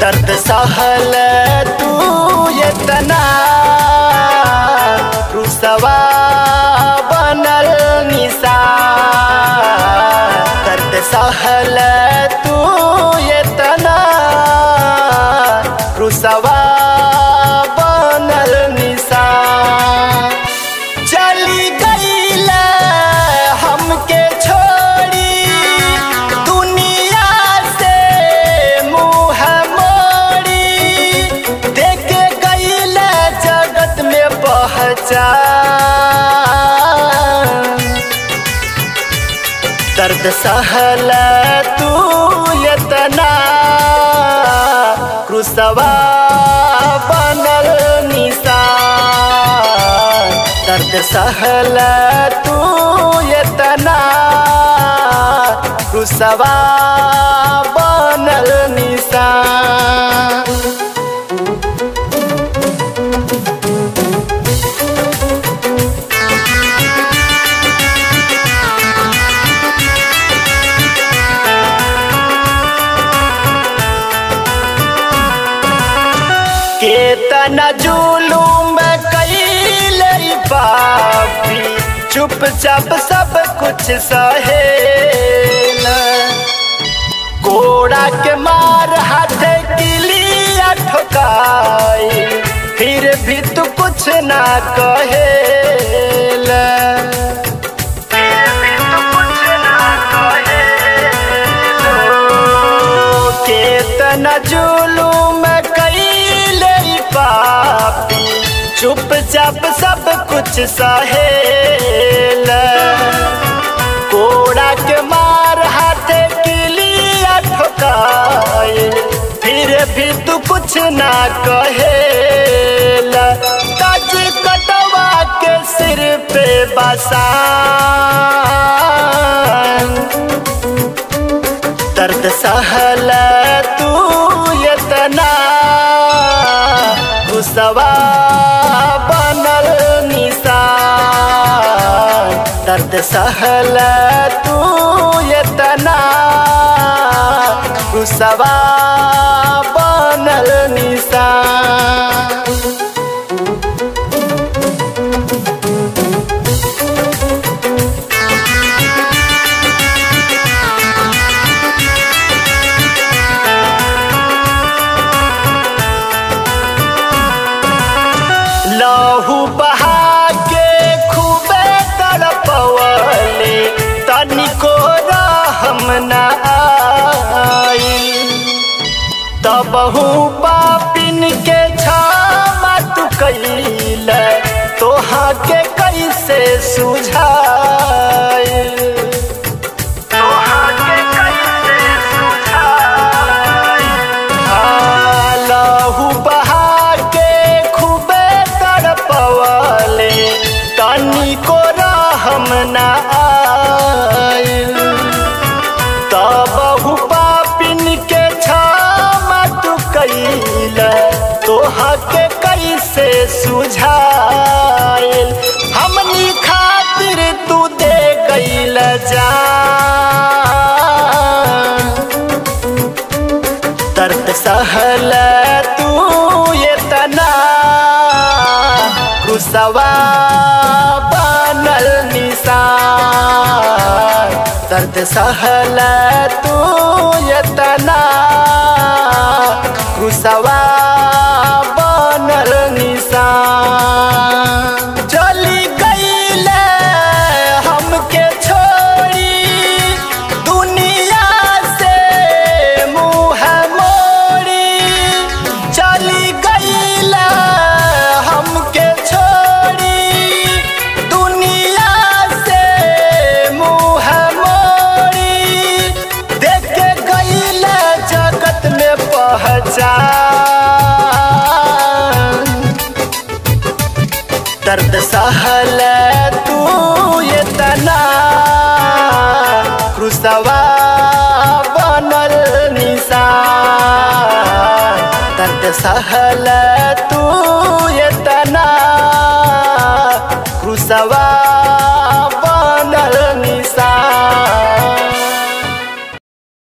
दर्द सहल तू इतना रुसवा बनल निशान। दर्द सहल तू इतना रुसवा बनल निशान। चली गईल हमके छोड़ी दुनिया से मुँह मोड़ी, देके गईल जगत में पहचान। दर्द सहल तू इतना रुसवा बनल निशान। दर्द सहल तू इतना रुसवा बनल निशान। केतना जुलूम कइले पापी, चुपचाप सब कुछ सहेला। कोड़ा के मार हाथे किलिया ठोकाई, फिर भी तू कुछ ना कहेला। केतना जुलूम पापी, चुपचाप सब कुछ सहेला। कोड़ा के मार हाथे किलिया ठोकाई, फिर भी तू कुछ ना कहेला। ताज कटवा के सिर पे बसान। दर्द सहल तू इतना रुसवा बनल निशान। दर्द सहल तू इतना रुसवा बनल निशान। लहू बहा के खूबे तड़पवले, तनिको रहम न आई। तबहू पापिन के क्षमा तू कइल, तोहा के कैसे सुझाई। लहू बहा तनिको रहम न आइल। तबहू पापिन के क्षमा तू कइल, तोहा के कैसे सुझाइल। हमनी खातिर तू दे गइल जान। दर्द सहल तू इतना रुसवा बनल निशान। दर्द सहल तू इतना रुसवा बनल निशान। चली गईल हमके छोड़ी दुनिया से मुँह मोड़ी, चली गईल हमके छोड़ी दुनिया से मुँह मोड़ी, देखे गईल जगत में पहचान। दर्द सहल तू इतना रुसवा बनल निशान। दर्द सहल तू इतना रुसवा